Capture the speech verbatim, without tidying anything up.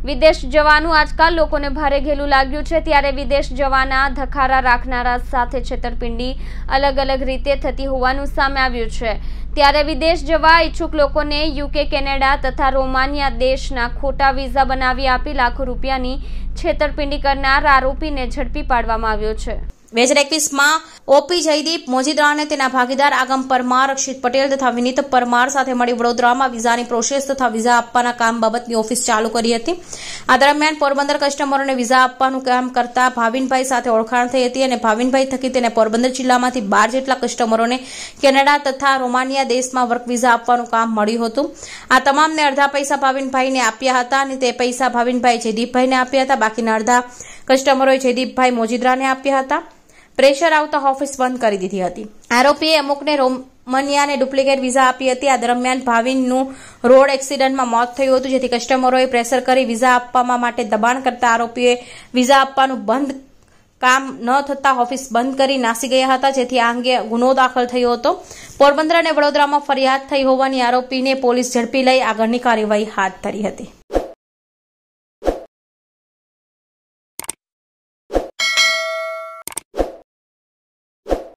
વિદેશ જવાનું આજકાલ લોકોને ભારે ઘેલું લાગ્યું છે, ત્યારે વિદેશ જવાના ધખારા રાખનારા સાથે છેતરપિંડી અલગ અલગ રીતે થતી હોવાનું સામે આવ્યું છે। ત્યારે વિદેશ જવા ઈચ્છુક લોકોને યુકે, કેનેડા તથા રોમાનિયા દેશના ખોટા વિઝા બનાવી આપી લાખો રૂપિયાની છેતરપિંડી કરનાર આરોપીને ઝડપી પાડવામાં આવ્યો છે। બે હજાર એકવીસમાં ઓપી જયદીપ મોજીદ્રા અને તેના ભાગીદાર આગમ પરમાર, રક્ષિત પટેલ તથા વિનીત પરમાર સાથે મળી વડોદરામાં વિઝાની પ્રોસેસ તથા વિઝા આપવાના કામ બાબતની ઓફિસ ચાલુ કરી હતી। આ દરમિયાન પોરબંદર કસ્ટમરોને વિઝા આપવાનું કામ કરતા ભાવિનભાઈ સાથે ઓળખાણ થઈ હતી અને ભાવિનભાઈ થકી તેને પોરબંદર જિલ્લામાંથી બાર જેટલા કસ્ટમરોને કેનેડા તથા રોમાનિયા દેશમાં વર્ક વિઝા આપવાનું કામ મળ્યું હતું। આ તમામને અડધા પૈસા ભાવિનભાઈને આપ્યા હતા અને તે પૈસા ભાવિનભાઈ જયદીપભાઈને આપ્યા હતા। બાકીના અડધા કસ્ટમરોએ જયદીપભાઈ મોજીદ્રાને આપ્યા હતા। પ્રેશર આવતા ઓફિસ બંધ કરી દીધી હતી। આરોપીએ અમુકને રોમાનિયાને ડુપ્લિકેટ વિઝા આપી હતી। આ દરમિયાન ભાવિનનું રોડ એક્સિડન્ટમાં મોત થયું હતું, જેથી કસ્ટમરોએ પ્રેશર કરી વિઝા આપવા માટે દબાણ કરતા આરોપીએ વિઝા આપવાનું બંધ કામ ન થતા ઓફિસ બંધ કરી નાસી ગયા હતા, જેથી આ અંગે ગુનો દાખલ થયો હતો। પોરબંદર અને વડોદરામાં ફરિયાદ થઈ હોવાની આરોપીને પોલીસ ઝડપી લઈ આગળની કાર્યવાહી હાથ ધરી હતી।